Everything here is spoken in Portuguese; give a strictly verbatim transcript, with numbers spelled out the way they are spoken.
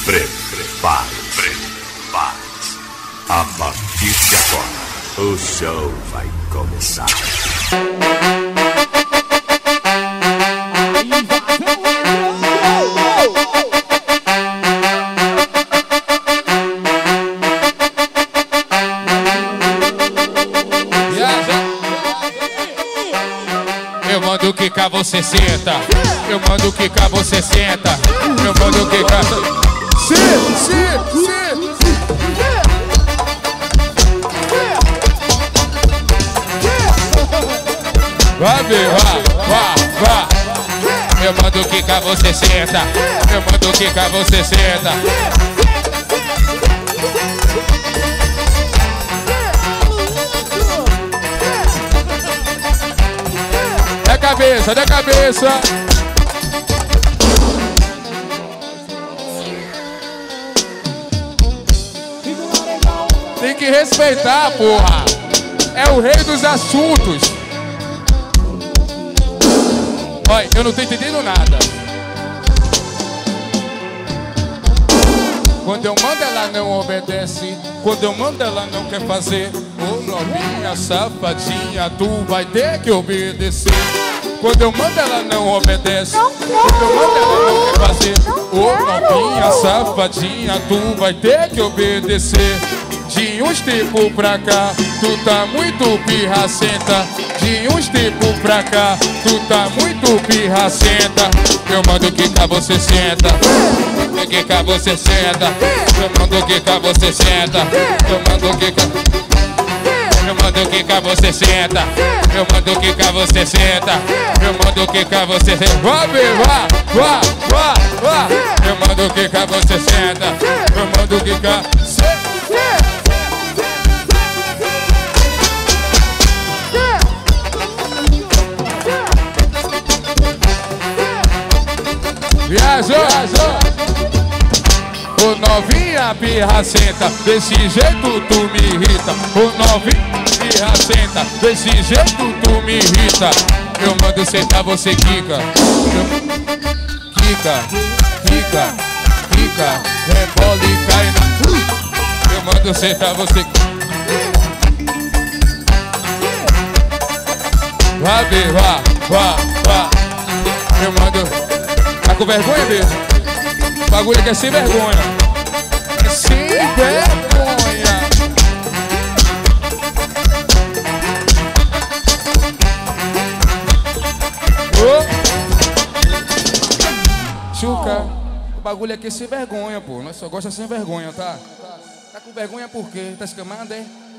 Prepare, prepare-se. A partir de agora, o show vai começar. Eu mando quicar, você senta. Eu mando quicar, você senta. Eu mando quicar. Sim, sim, sim. Vai ver, vai, vai, vai. Eu mando quicar, você senta. Eu mando quicar, você senta. Da cabeça, da cabeça. Tem que respeitar, porra. É o rei dos assuntos. Olha, eu não tô entendendo nada. Quando eu mando ela não obedece. Quando eu mando ela não quer fazer. Ô novinha safadinha, tu vai ter que obedecer. Quando eu mando ela não obedece. Quando eu mando ela não quer fazer. Ô novinha safadinha, tu vai ter que obedecer. De uns tempos pra cá, tu tá muito pirracenta. De uns tempos pra cá, tu tá muito pirracenta. Eu mando quicar, você senta. Eu quicar, você senta. Eu mando quicar, você senta. Eu mando quicar. Eu mando quicar, você senta. Eu mando quicar, você senta. Eu mando quicar, você senta. Vai, vai, vai, vai, vai. Eu mando quicar, você senta. Eu mando quicar, senta. Viajou, viajou. Ô novinha pirracenta, desse jeito tu me irrita. Ô novinha pirracenta, desse jeito tu me irrita. Eu mando sentar, você quica. Quica, quica, quica. Rebola e cai na. Eu mando sentar, você. Vai ver, vai, vai, vai. Eu mando. Tá com vergonha mesmo? O bagulho aqui é sem vergonha. É sem vergonha. Ô Chuca, o bagulho aqui é sem vergonha, pô. Nós só gostamos sem vergonha, tá? Tá com vergonha por quê? Tá escamando, hein?